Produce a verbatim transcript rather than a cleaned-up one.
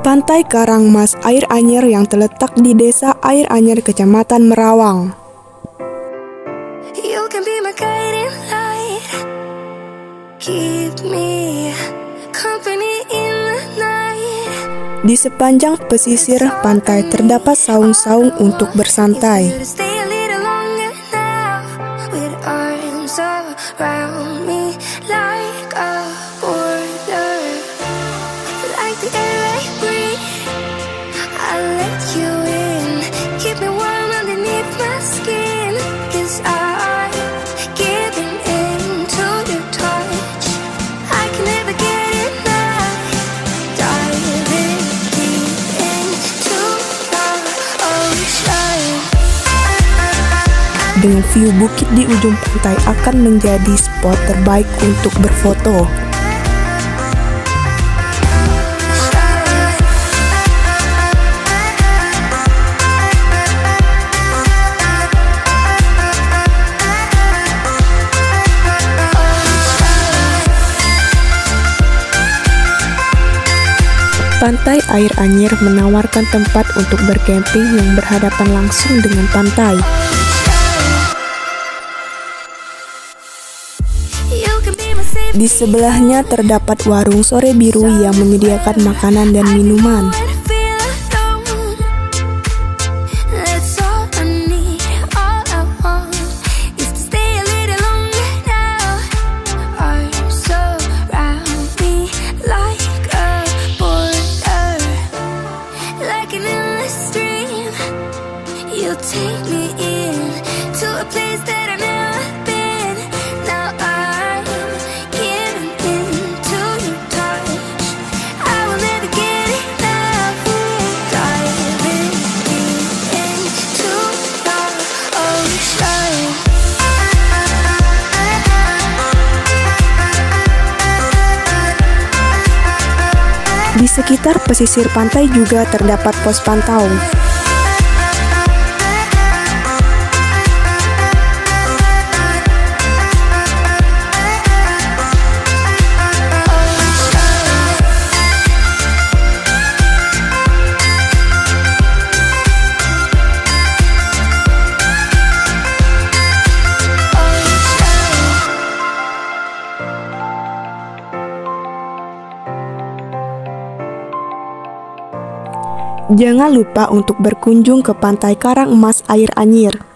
Pantai Karangmas Air Anyer yang terletak di Desa Air Anyer, Kecamatan Merawang. You can be my guiding light. Keep me company in the night. Di sepanjang pesisir pantai terdapat saung-saung untuk bersantai. Stay a little longer now, with arms around me like a border, like the air I breathe. I'll let you in, keep me warm underneath my skin, 'cause I'm giving in to your touch. I can never get enough, diving deep into the ocean. Dengan view bukit di ujung pantai akan menjadi spot terbaik untuk berfoto. Pantai Air Anyer menawarkan tempat untuk bercamping yang berhadapan langsung dengan pantai. Di sebelahnya terdapat warung sore biru yang menyediakan makanan dan minuman. You'll take me in to a place that I've never been. Now I'm giving in to your touch. I will never get enough. Diving deep into the ocean. Di sekitar pesisir pantai juga terdapat pos pantau. Jangan lupa untuk berkunjung ke Pantai Karangmas Air Anyer.